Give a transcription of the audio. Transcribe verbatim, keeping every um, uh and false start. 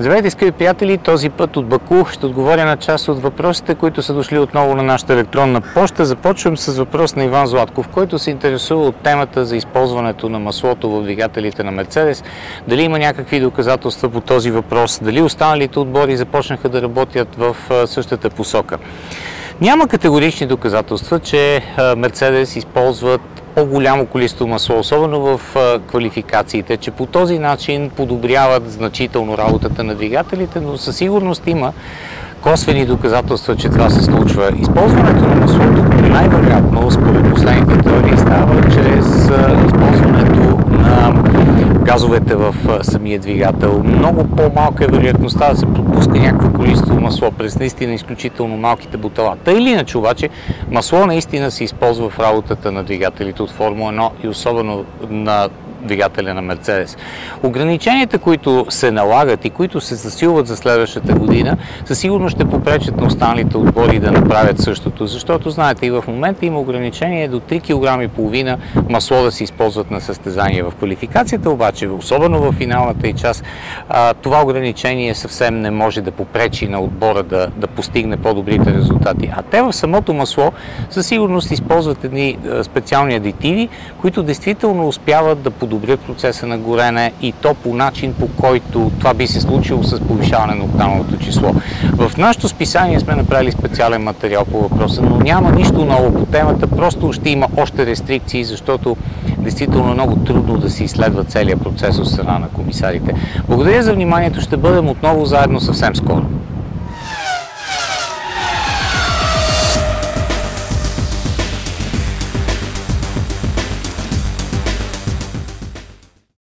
Здравейте, скъпи приятели! Този път от Баку ще отговоря на част от въпросите, които са дошли отново на нашата електронна поща. Започвам с въпрос на Иван Златков, който се интересува от темата за използването на маслото в двигателите на Мерцедес. Дали има някакви доказателства по този въпрос? Дали останалите отбори започнаха да работят в същата посока? Няма категорични доказателства, че Мерцедес използват по-голямо количество масло, особено в квалификациите, че по този начин подобряват значително работата на двигателите, но със сигурност има косвени доказателства, че това се случва. Използването на маслото най-вероятно, според последните теории, става чрез използването на газовете в самия двигател. Много по-малка е вероятността да се пропуска някакво количество масло през наистина изключително малките бутала. Та или иначе обаче, масло наистина се използва в работата на двигателите от Формула едно и особено на двигателя на Мерцедес. Ограниченията, които се налагат и които се засилват за следващата година, със сигурност ще попречат на останалите отбори да направят същото, защото знаете, и в момента има ограничение до три килограма и половина масло да се използват на състезание. В квалификацията обаче, особено в финалната и част, това ограничение съвсем не може да попречи на отбора да, да постигне по-добрите резултати. А те в самото масло със сигурност използват едни специални адитиви, които действително успяват да подобрят процеса на горене и то по начин, по който това би се случило с повишаване на октановото число. В нашето списание сме направили специален материал по въпроса, но няма нищо ново по темата, просто ще има още рестрикции, защото действително е много трудно да се изследва целият процес от страна на комисарите. Благодаря за вниманието, ще бъдем отново заедно съвсем скоро.